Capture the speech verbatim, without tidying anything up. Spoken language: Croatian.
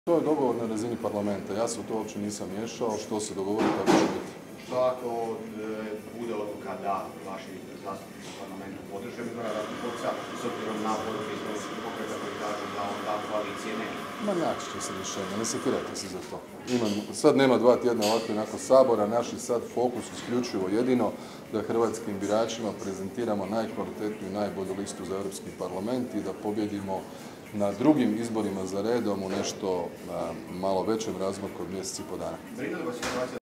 To je dogovor na razini parlamenta. Ja se u to uopće nisam miješao. Što se dogovori, tako će biti. Što ako bude odluka da vaši zastupnici u parlamentu podrže Igora Plenkovića s obzirom na odluke izborskih pokreta koji kažu da onda koalicije nema? Ma naći će se rješenje, ne sekirajte se za to. Imam, sad nema dva tjedna ovako i nakon Sabora, naš je sad fokus isključivo jedino da hrvatskim biračima prezentiramo najkvalitetniju i najbolju listu za Europski parlament i da pobjedimo na drugim izborima za redom u nešto malo većem razmaku od mjesec i po dana.